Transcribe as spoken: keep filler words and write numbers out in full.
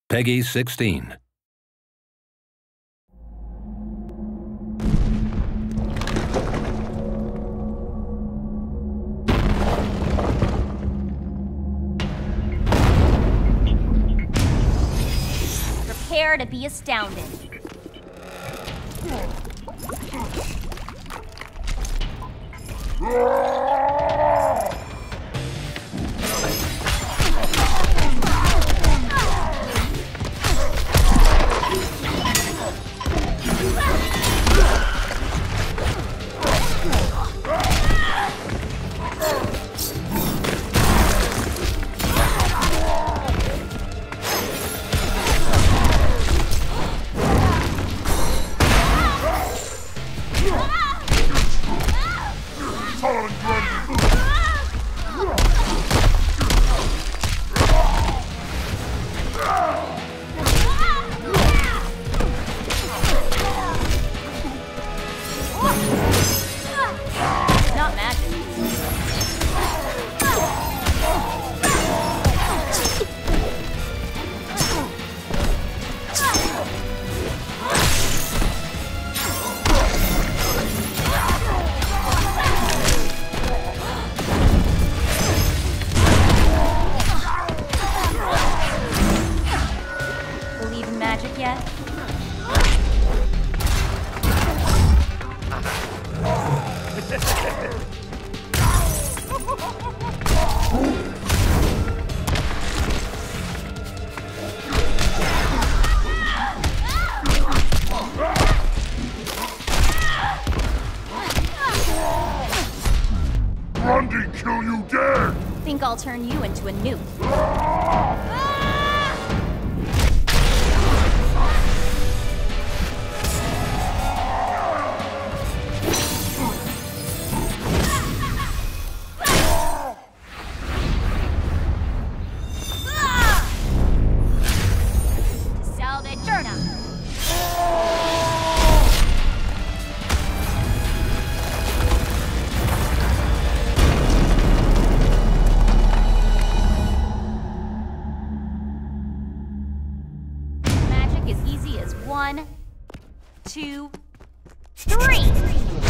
Peggy sixteen. Prepare to be astounded. Not magic. Believe in magic yet? Grundy kill you dead! Think I'll turn you into a nuke. Salve Journal. Magic as easy as one, two, three!